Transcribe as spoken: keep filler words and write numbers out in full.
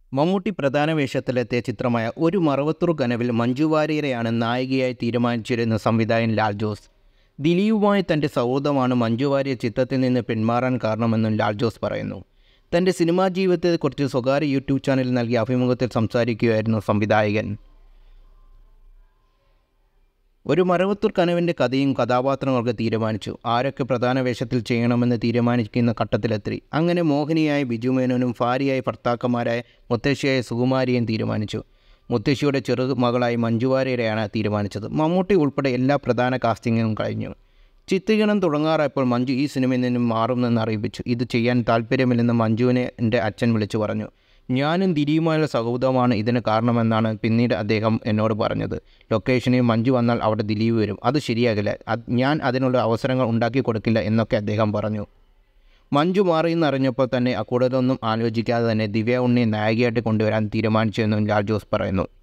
മമ്മൂട്ടി പ്രധാന വേഷത്തിലെത്തിയ ചിത്രമായ ഒരു മറവത്തൂർ കനവിൽ മഞ്ജു വാര്യരെയാണ് നായികയായി തീരുമാനിച്ചിരുന്ന സംവിധായകൻ ലാൽ ജോസ്. ദിലീപുമായി തൻ്റെ സൗഹൃദമാണ് മഞ്ജു വാര്യർ ചിത്രത്തിൽ നിന്ന് പിന്മാറാൻ കാരണമെന്നും ലാൽ ജോസ് പറയുന്നു. തൻ്റെ സിനിമാ ജീവിതത്തെക്കുറിച്ച് സ്വകാര്യ യൂട്യൂബ് ചാനലിൽ നൽകിയ അഭിമുഖത്തിൽ സംസാരിക്കുകയായിരുന്നു സംവിധായകൻ. ഒരു മറവത്തൂർ കനവിൻ്റെ കഥയും കഥാപാത്രങ്ങളൊക്കെ തീരുമാനിച്ചു. ആരൊക്കെ പ്രധാന വേഷത്തിൽ ചെയ്യണമെന്ന് തീരുമാനിക്കുന്ന ഘട്ടത്തിലെത്തി. അങ്ങനെ മോഹിനിയായ ബിജു മേനോനും ഭാര്യയായി ഭർത്താക്കന്മാരായ മുത്തശ്ശിയായ സുകുമാരിയും തീരുമാനിച്ചു. മുത്തശ്ശിയുടെ ചെറുമകളായി മഞ്ജു വാര്യരെയാണ് തീരുമാനിച്ചത്. മമ്മൂട്ടി ഉൾപ്പെടെ എല്ലാ പ്രധാന കാസ്റ്റിങ്ങും കഴിഞ്ഞു. ചിത്രീകരണം തുടങ്ങാറായപ്പോൾ മഞ്ജു ഈ സിനിമയിൽ നിന്നും മാറുമെന്ന് അറിയിപ്പിച്ചു. ഇത് ചെയ്യാൻ താല്പര്യമില്ലെന്ന് മഞ്ജുവിനെ എൻ്റെ അച്ഛൻ വിളിച്ചു പറഞ്ഞു. ഞാനും ദിലീപുമായുള്ള സൗഹൃദമാണ് ഇതിന് കാരണമെന്നാണ് പിന്നീട് അദ്ദേഹം എന്നോട് പറഞ്ഞത്. ലൊക്കേഷനിൽ മഞ്ജു വന്നാൽ അവിടെ ദിലീപ് വരും, അത് ശരിയാകില്ല, ഞാൻ അതിനുള്ള അവസരങ്ങൾ ഉണ്ടാക്കി കൊടുക്കില്ല എന്നൊക്കെ അദ്ദേഹം പറഞ്ഞു. മഞ്ജു മാറിയെന്നറിഞ്ഞപ്പോൾ തന്നെ കൂടുതലൊന്നും ആലോചിക്കാതെ തന്നെ ദിവ്യ ഉണ്ണിയെ നായികയായിട്ട് കൊണ്ടുവരാൻ തീരുമാനിച്ചുവെന്നും ലാൽ ജോസ് പറയുന്നു.